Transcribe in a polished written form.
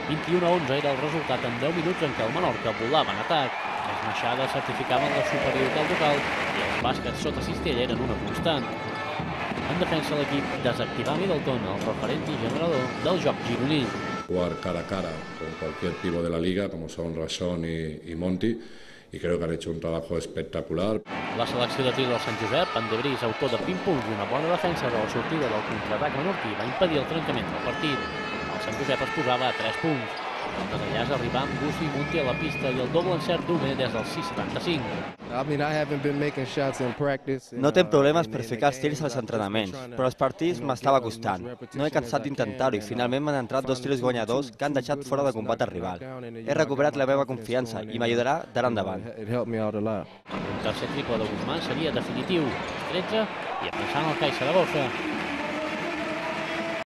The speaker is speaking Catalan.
21-11 era el resultat en 10 minuts en què el Menorca volava en atac. Les Maixades certificaven la superioritat local i els bàsquets sota cistella eren una constant. En defensa l'equip desactivà Middleton, el referent i generador del joc gironí. Jugar cara a cara con cualquier pívot de la liga, como son Rasson y Monti, y creo que han hecho un trabajo espectacular. La selecció de tir del Sant Josep, en Debrís, autor de 20 punts i una bona defensa de la sortida del contraatac menorquí, va impedir el trencament del partit. El Sant Josep es posava a 3 punts. El Desallàs arribà amb Bussi i Monti a la pista i el doble encert d'Ume des del 6-75. No tenc problemes per ficar els tirs als entrenaments, però els partits m'estava costant. No he cansat d'intentar-ho i finalment m'han entrat 2 tirs guanyadors que han deixat fora de combat el rival. He recuperat la meva confiança i m'ajudarà d'ara endavant. Un tercer triple de Guzmán seria definitiu, 13, i avançant el Caixa de Bofa.